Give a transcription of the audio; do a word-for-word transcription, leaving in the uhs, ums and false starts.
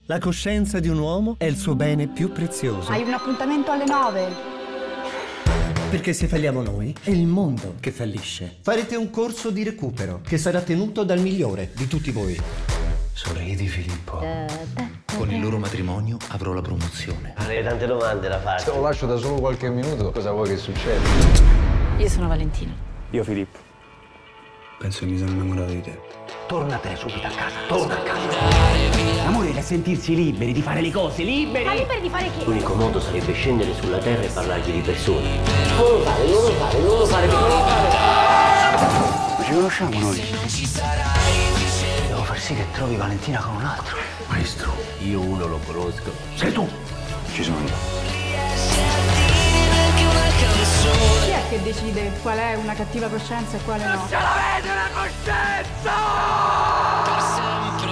La coscienza di un uomo è il suo bene più prezioso. Hai un appuntamento alle nove. Perché se falliamo noi, è il mondo che fallisce. Farete un corso di recupero che sarà tenuto dal migliore di tutti voi. Sorridi, Filippo. Con il loro matrimonio avrò la promozione. Avrei tante domande da fare. Se lo lascio da solo qualche minuto, cosa vuoi che succeda? Io sono Valentina. Io Filippo. Penso che mi sono innamorato di te. Tornatene subito a casa, torna a casa. L'amore è sentirsi liberi di fare le cose, liberi. Ma liberi di fare che? L'unico modo sarebbe scendere sulla terra e parlargli di persone. Non lo fare, non lo fare, non lo fare, non lo fare. Ma ci conosciamo noi? Devo far sì che trovi Valentina con un altro. Maestro, io uno lo conosco. Sei tu. Ci sono io. Chi è che decide qual è una cattiva coscienza e quale no? Ce l'avete una coscienza!